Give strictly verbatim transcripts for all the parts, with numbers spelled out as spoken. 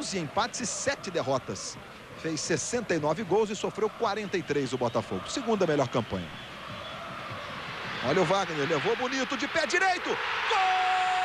onze empates e sete derrotas. Fez sessenta e nove gols e sofreu quarenta e três o Botafogo. Segunda melhor campanha. Olha o Wagner, levou bonito de pé direito. Gol!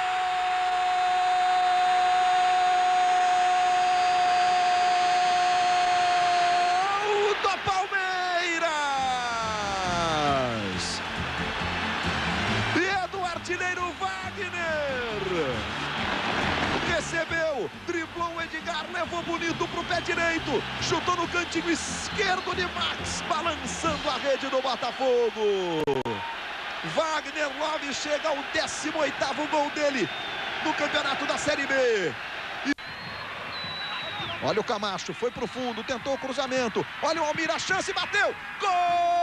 Recebeu, driblou o Edgar, levou bonito pro pé direito, chutou no cantinho esquerdo de Max, balançando a rede do Botafogo. Wagner Love chega ao décimo oitavo gol dele no campeonato da Série B. E... olha o Camacho, foi pro fundo, tentou o cruzamento, olha o Almir, a chance, bateu, gol!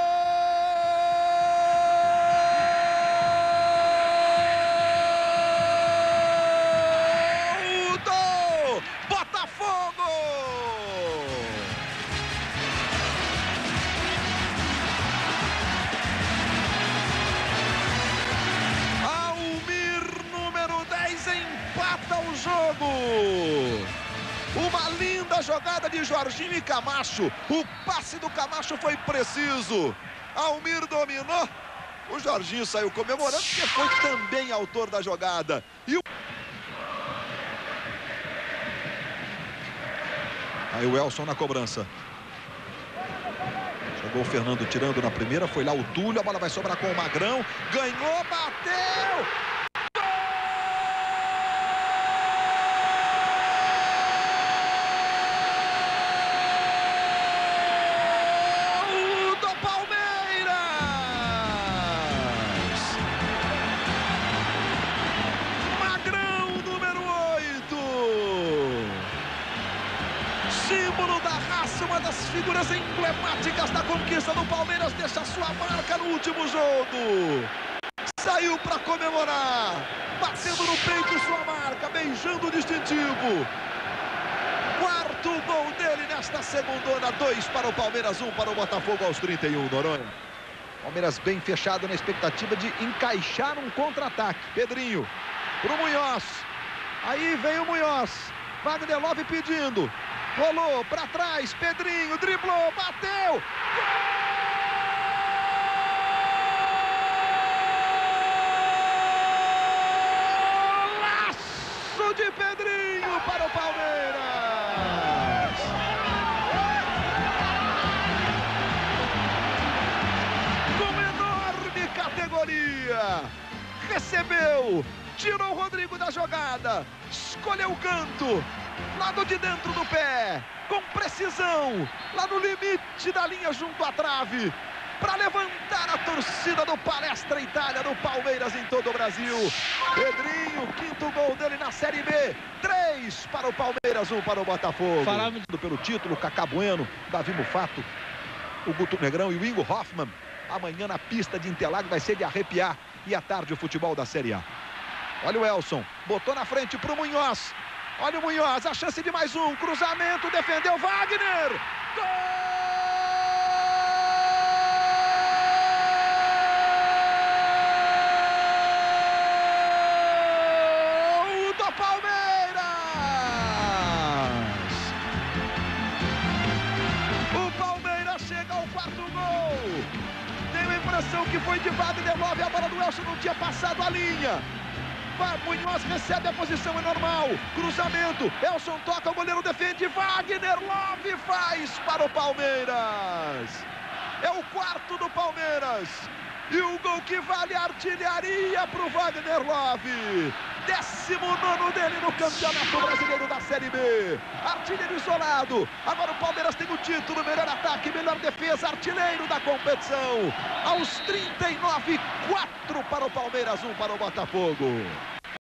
Jogo. Uma linda jogada de Jorginho e Camacho. O passe do Camacho foi preciso. Almir dominou. O Jorginho saiu comemorando, porque foi também autor da jogada. E o... aí o Elson na cobrança. Chegou o Fernando tirando na primeira. Foi lá o Túlio. A bola vai sobrar com o Magrão. Ganhou, bateu. Símbolo da raça, uma das figuras emblemáticas da conquista do Palmeiras, deixa sua marca no último jogo. Saiu para comemorar, batendo no peito sua marca, beijando o distintivo. Quarto gol dele nesta segundona, dois para o Palmeiras, um para o Botafogo aos trinta e um, Noronha. Palmeiras bem fechado na expectativa de encaixar um contra-ataque. Pedrinho pro Munhoz. Aí vem o Munhoz. Wagner Love pedindo. Rolou para trás, Pedrinho, driblou, bateu! Golaço de Pedrinho para o Palmeiras! Com enorme categoria! Recebeu, tirou o Rodrigo da jogada, escolheu o canto. Lado de dentro do pé, com precisão, lá no limite da linha junto à trave, para levantar a torcida do Palestra Itália, do Palmeiras em todo o Brasil. Pedrinho, quinto gol dele na Série B, três para o Palmeiras, um para o Botafogo. Falando pelo título, Cacá Bueno, Davi Mufato, o Guto Negrão e o Ingo Hoffmann. Amanhã na pista de Interlagos vai ser de arrepiar, e à tarde o futebol da Série A. Olha o Elson, botou na frente para o Munhoz. Olha o Munhoz, a chance de mais um, cruzamento, defendeu Wagner, gol do Palmeiras! O Palmeiras chega ao quarto gol, tenho a impressão que foi de Wagner Love, a bola do Elson não tinha passado a linha. Munhoz recebe, a posição é normal, cruzamento, Elson toca, o goleiro defende, Wagner Love faz para o Palmeiras. É o quarto do Palmeiras e o gol que vale artilharia para o Wagner Love. Décimo nono dele no Campeonato Brasileiro da Série B. Artilheiro isolado. Agora o Palmeiras tem o título, melhor ataque, melhor defesa, artilheiro da competição. Aos trinta e nove, quatro para o Palmeiras, um para o Botafogo.